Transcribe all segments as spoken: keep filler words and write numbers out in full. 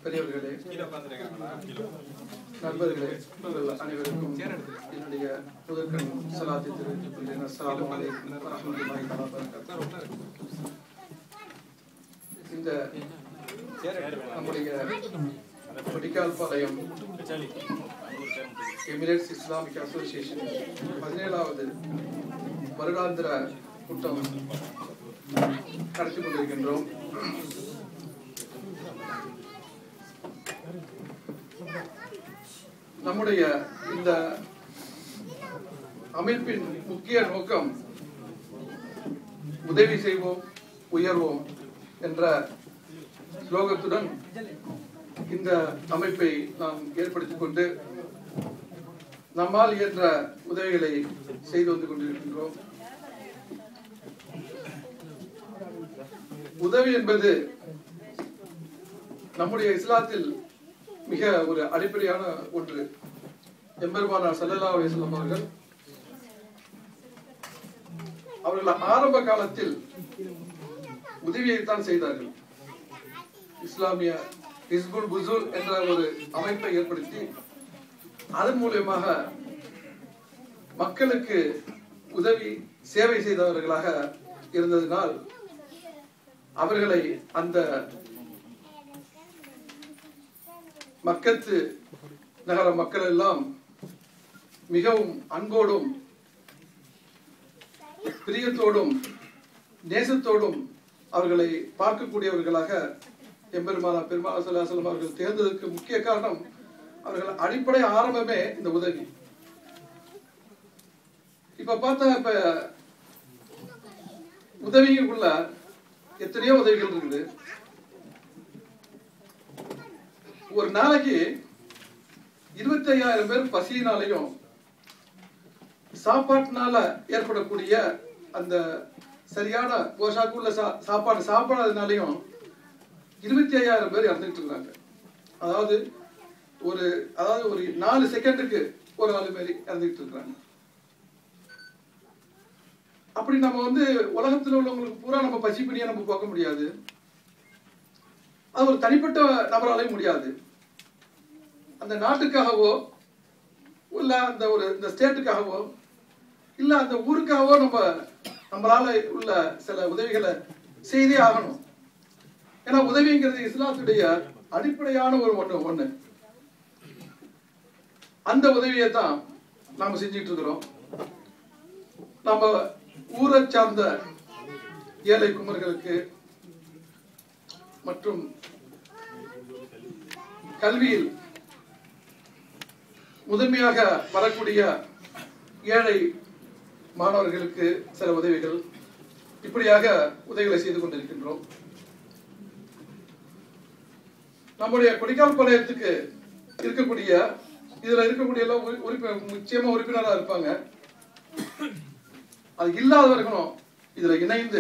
பெரியவர்களே, நண்பர்களே, உங்கள் அனைவருக்கும் என்னுடைய முதற்கண் சலாத்தை தெரிவித்துக் கொள்கிறேன். அஸ்ஸலாமு அலைக்கும் வரஹ்மத்துல்லாஹி வபரகாத்துஹு. இந்த நம்முடைய Kodikkal Palayam Emirates Islamic Association பதினேழாவது வருடாந்திர கூட்டம் நடத்தி கொண்டிருக்கின்றோம். நம்முடைய இந்த அமைப்பின் முக்கிய நோக்கம் உதவி செய்வோம் உயர்வோம் என்ற ஸ்லோகத்துடன் இந்த அமைப்பை நாம் ஏற்படுத்திக் கொண்டு நம்மால் இயன்ற உதவிகளை செய்து வந்து கொண்டிருக்கின்றோம். உதவி என்பது நம்முடைய இஸ்லாத்தில் மிக ஒரு அடிப்படையான ஒன்று. எம்பெருமானார் ஸல்லல்லாஹு அலைஹி வஸல்லம் அவர்கள் அவர்கள் ஆரம்ப காலத்தில் உதவியைத்தான் செய்தார்கள். இஸ்லாமிய ஹிஸ்புல் புசூல் என்ற ஒரு அமைப்பை ஏற்படுத்தி அதன் மூலமாக மக்களுக்கு உதவி சேவை செய்தவர்களாக இருந்ததினால் அவர்களை அந்த மக்கத்து நகர மக்கள் எல்லாம் மிகவும் அன்போடும் பிரியத்தோடும் நேசத்தோடும் அவர்களை பார்க்கக்கூடியவர்களாக எம்பெருமானார் பெருமானார் ஸல்லல்லாஹு அலைஹி வஸல்லம் அவர்கள் தேர்ந்ததற்கு முக்கிய காரணம் அவர்கள் அடிப்படை ஆரம்பமே இந்த உதவி. இப்ப பார்த்தா இப்ப உதவிக்குள்ள எத்தனையோ உதவிகள் இருக்குது. ஒரு நாளைக்கு இருபத்தி ஐயாயிரம் பேர் பசியினாலையும் சாப்பாட்டினால ஏற்படக்கூடிய அந்த சரியான போஷாக்குள்ள சாப்பாடு சாப்பிடாதனாலையும் இருபத்தி ஐயாயிரம் பேர் இறந்துட்டு இருக்காங்க. அதாவது ஒரு அதாவது ஒரு நாலு செகண்டுக்கு ஒரு ஆளு மாரி இறந்துட்டு இருக்காங்க. அப்படி நம்ம வந்து உலகத்தில் உள்ளவங்களுக்கு பூரா நம்ம பசிப்பினியா நம்ம பார்க்க முடியாது. அது ஒரு தனிப்பட்ட நபராலே முடியாது. அந்த நாட்டுக்காகவோ இல்ல அந்த ஒரு இந்த ஸ்டேட்டுக்காகவோ இல்ல அந்த ஊருக்காகவோ நம்ம நம்மளால உள்ள சில உதவிகளை செய்தே ஆகணும். ஏன்னா உதவிங்கிறது இஸ்லாத்துடைய அடிப்படையான ஒரு ஒண்ணு ஒண்ணு அந்த உதவியை தான் நாம செஞ்சிட்டு இருக்கிறோம். நம்ம ஊரை சார்ந்த ஏழை குமர்களுக்கு மற்றும் கல்வியில் முதன்மையாக வரக்கூடிய ஏழை மாணவர்களுக்கு சில உதவிகள் இப்படியாக உதவிகளை செய்து கொண்டிருக்கின்றோம். நம்முடைய கொடிக்கால் பாளையத்துக்கு இருக்கக்கூடிய இதுல இருக்கக்கூடிய எல்லாம் உறுப்பினர் நிச்சயமா உறுப்பினராக இருப்பாங்க. அது இல்லாதவர்களும் இதுல இணைந்து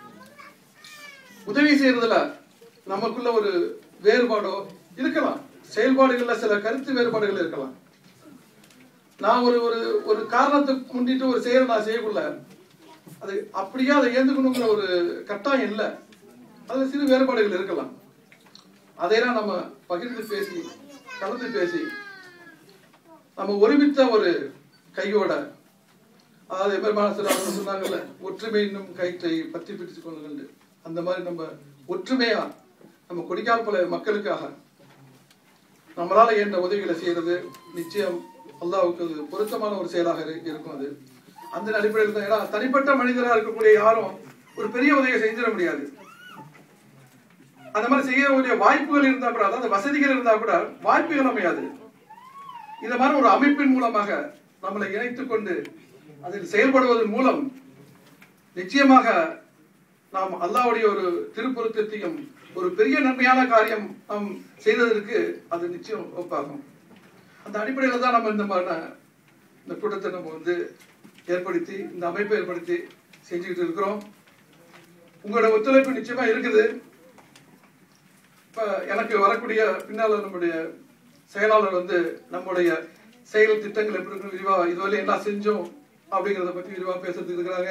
உதவி செய்யறதுல நமக்குள்ள ஒரு வேறுபாடோ இருக்கலாம். செயல்பாடுகள்ல சில கருத்து வேறுபாடுகள் இருக்கலாம். நான் ஒரு ஒரு ஒரு காரணத்தை முன்னிட்டு ஒரு செயலை நான் செய்யக்குள்ள அது அப்படியே அதை ஏந்துக்கணுங்கிற ஒரு கட்டாயம் இல்லை. அதுல சிறு வேறுபாடுகள் இருக்கலாம். அதையெல்லாம் நம்ம பகிர்ந்து பேசி கலந்து பேசி நம்ம ஒருமித்த ஒரு கையோட, அதாவது எம்பெருமானார் சொன்னாங்கல்ல, ஒற்றுமை இன்னும் கயிற்றை பற்றி பிடித்துக் கொள்ளுங்கள். அந்த மாதிரி நம்ம ஒற்றுமையா நம்ம கொடிக்கால் பாளைய மக்களுக்காக நம்மளால என்ற உதவிகளை செய்யறது நிச்சயம் அல்லாஹ்வுக்கு பொருத்தமான ஒரு செயலாக இருக்கும். அது அந்த அடிப்படையில் தான். ஏன்னா தனிப்பட்ட மனிதராக இருக்கக்கூடிய யாரும் ஒரு பெரிய உதவியை செஞ்சிட முடியாது. அந்த மாதிரி செய்யக்கூடிய வாய்ப்புகள் இருந்தா கூட, அதாவது வசதிகள் இருந்தா கூட வாய்ப்புகள் அமையாது. இந்த மாதிரி ஒரு அமைப்பின் மூலமாக நம்மளை இணைத்துக் கொண்டு அதில் செயல்படுவதன் மூலம் நிச்சயமாக நாம் அல்லாஹ்வுடைய ஒரு திருப்பொருத்தத்தையும் ஒரு பெரிய நன்மையான காரியம் நாம் செய்ததற்கு அது நிச்சயம் ஒப்பாகும். அந்த அடிப்படையில் தான் நம்ம இந்த மாதிரி இந்த கூட்டத்தை நம்ம வந்து ஏற்படுத்தி இந்த அமைப்பை ஏற்படுத்தி செஞ்சுக்கிட்டு இருக்கிறோம். உங்களோட ஒத்துழைப்பு நிச்சயமா இருக்குது. இப்ப எனக்கு வரக்கூடிய பின்னால நம்முடைய செயலாளர் வந்து நம்முடைய செயல் திட்டங்கள் எப்படி இருக்கு விரிவா இதுவரை என்ன செஞ்சோம் அப்படிங்கறத பத்தி விரிவா பேசுறதுக்கு இருக்கிறாங்க.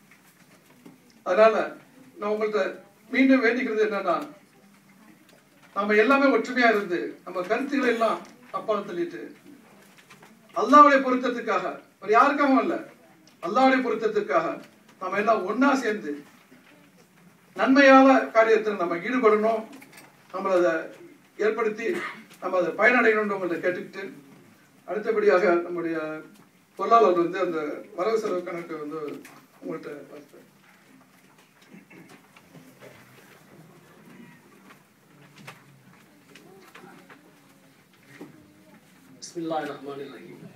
அதனால நான் உங்கள்கிட்ட மீண்டும் வேண்டிக்கிறது என்னன்னா, நம்ம எல்லாமே ஒற்றுமையா இருந்து நம்ம கருத்துக்களை எல்லாம் அப்பால் தள்ளிட்டு அல்லாஹ்வுடைய பொருத்தத்துக்காக வேற யாருக்காகவும் இல்ல, அல்லாஹ்வுடைய பொருத்தத்துக்காக நம்ம எல்லாம் ஒன்னா சேர்ந்து நன்மையான காரியத்தில் நம்ம ஈடுபடணும். நம்ம அதை ஏற்படுத்தி நம்ம அதை பயனடையணும் உங்களை கேட்டுக்கிட்டு, அடுத்தபடியாக நம்முடைய பொருளாளர் வந்து அந்த வரவு செலவு கணக்கு வந்து உங்கள்கிட்ட பார்ப்பேன். பிஸ்மில்லாஹிர் ரஹ்மானிர் ரஹீம்.